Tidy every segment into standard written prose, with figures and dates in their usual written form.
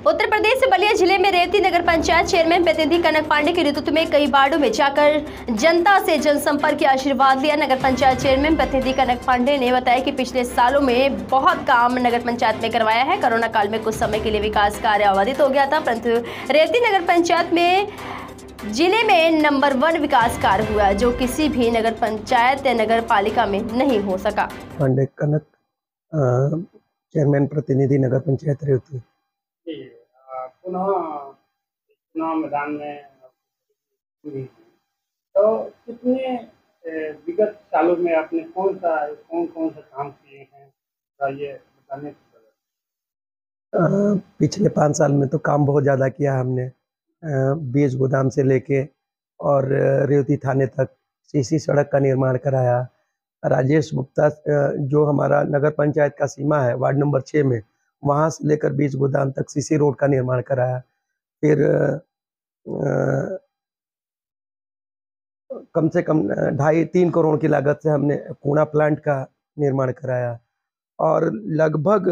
उत्तर प्रदेश से बलिया जिले में रेवती नगर पंचायत चेयरमैन प्रतिनिधि कनक पांडे के नेतृत्व में कई वार्डों में जाकर जनता से जनसंपर्क के आशीर्वाद लिया। नगर पंचायत चेयरमैन प्रतिनिधि कनक पांडे ने बताया कि पिछले सालों में बहुत काम नगर पंचायत में करवाया है। कोरोना काल में कुछ समय के लिए विकास कार्य अबाधित हो गया था, परंतु रेवती नगर पंचायत में जिले में नंबर 1 विकास कार्य हुआ, जो किसी भी नगर पंचायत या नगर पालिका में नहीं हो सका। पांडे कनक, चेयरमैन प्रतिनिधि नगर पंचायत रेवती। पुनः चुनाव मैदान में हुई, तो कितने विगत सालों में आपने कौन कौन सा काम किए हैं, ये बताने की जरूरत। पिछले 5 साल में तो काम बहुत ज़्यादा किया हमने। बीज गोदाम से लेके और रेवती थाने तक सीसी सड़क का निर्माण कराया। राजेश गुप्ता जो हमारा नगर पंचायत का सीमा है वार्ड नंबर 6 में, वहाँ से लेकर बीज गोदाम तक सीसी रोड का निर्माण कराया। फिर कम से कम 2.5-3 करोड़ की लागत से हमने कूड़ा प्लांट का निर्माण कराया और लगभग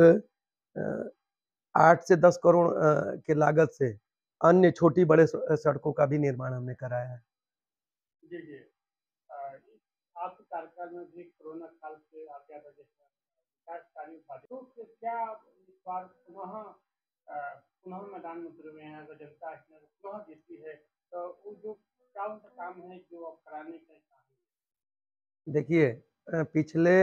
8 से 10 करोड़ के लागत से अन्य छोटी बड़े सड़कों का भी निर्माण हमने कराया है। जी जी, आपके कार्यकाल में भी कोरोना काल से आ गया था, जिसमें विकास कार्य बाधित, तो क्या इस बार पुनः मैदान में उतरे हुए हैं, अगर जनता इसमें पुनः जीतती है तो वो जो काम है जो आप कराने का चाहेंगे। देखिए, पिछले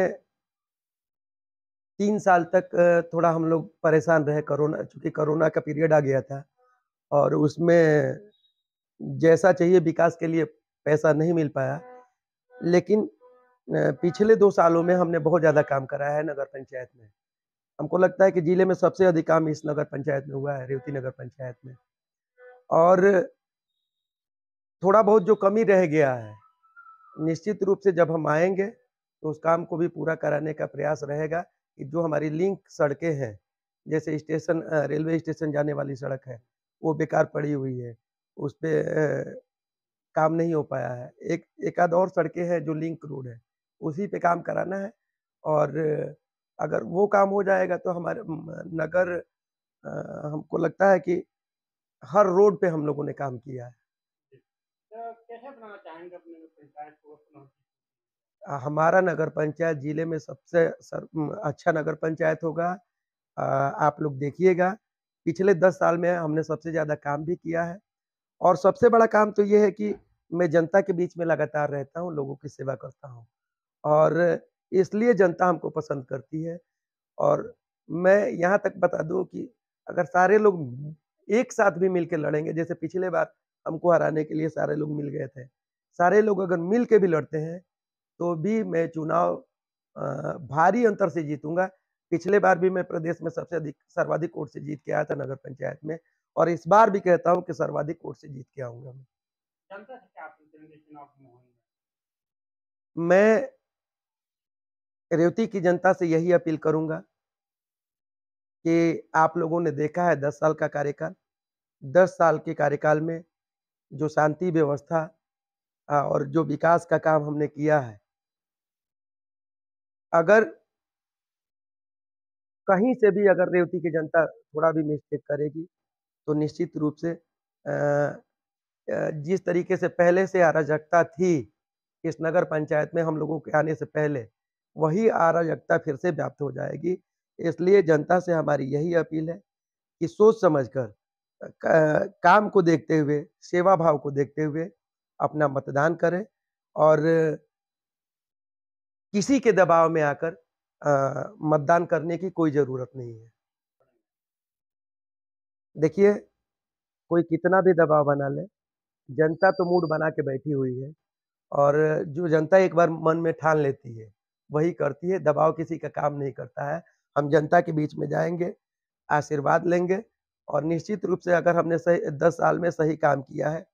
3 साल तक थोड़ा हम लोग परेशान रहे। चूंकि कोरोना का पीरियड आ गया था और उसमें जैसा चाहिए विकास के लिए पैसा नहीं मिल पाया, लेकिन पिछले 2 सालों में हमने बहुत ज़्यादा काम कराया है नगर पंचायत में। हमको लगता है कि जिले में सबसे अधिक काम इस नगर पंचायत में हुआ है, रेवती नगर पंचायत में। और थोड़ा बहुत जो कमी रह गया है, निश्चित रूप से जब हम आएंगे तो उस काम को भी पूरा कराने का प्रयास रहेगा कि जो हमारी लिंक सड़कें हैं, जैसे स्टेशन, रेलवे स्टेशन जाने वाली सड़क है, वो बेकार पड़ी हुई है, उस पे काम नहीं हो पाया है। एक आध और सड़कें हैं जो लिंक रोड है, उसी पे काम कराना है। और अगर वो काम हो जाएगा तो हमारे नगर, हमको लगता है कि हर रोड पे हम लोगों ने काम किया है। तो कैसे बनाना चाहेंगे अपने पंचायत को? हमारा नगर पंचायत जिले में सबसे अच्छा नगर पंचायत होगा। आप लोग देखिएगा, पिछले 10 साल में हमने सबसे ज़्यादा काम भी किया है और सबसे बड़ा काम तो ये है कि मैं जनता के बीच में लगातार रहता हूँ, लोगों की सेवा करता हूँ और इसलिए जनता हमको पसंद करती है। और मैं यहाँ तक बता दूँ कि अगर सारे लोग एक साथ भी मिल के लड़ेंगे, जैसे पिछले बार हमको हराने के लिए सारे लोग मिल गए थे, सारे लोग अगर मिल के भी लड़ते हैं तो भी मैं चुनाव भारी अंतर से जीतूंगा। पिछले बार भी मैं प्रदेश में सर्वाधिक वोट से जीत के आया था नगर पंचायत में, और इस बार भी कहता हूं कि सर्वाधिक वोट से जीत के आऊंगा। जनता से क्या अपील करेंगे चुनाव में? मैं रेवती की जनता से यही अपील करूंगा कि आप लोगों ने देखा है 10 साल का कार्यकाल, 10 साल के कार्यकाल में जो शांति व्यवस्था और जो विकास का काम हमने किया है, अगर कहीं से भी अगर रेवती की जनता थोड़ा भी मिस्टेक करेगी तो निश्चित रूप से जिस तरीके से पहले से अराजकता थी इस नगर पंचायत में हम लोगों के आने से पहले, वही अराजकता फिर से व्याप्त हो जाएगी। इसलिए जनता से हमारी यही अपील है कि सोच समझकर, काम को देखते हुए, सेवा भाव को देखते हुए अपना मतदान करें और किसी के दबाव में आकर मतदान करने की कोई जरूरत नहीं है। देखिए, कोई कितना भी दबाव बना ले, जनता तो मूड बना के बैठी हुई है और जो जनता एक बार मन में ठान लेती है वही करती है। दबाव किसी का काम नहीं करता है। हम जनता के बीच में जाएंगे, आशीर्वाद लेंगे और निश्चित रूप से अगर हमने 10 साल में सही काम किया है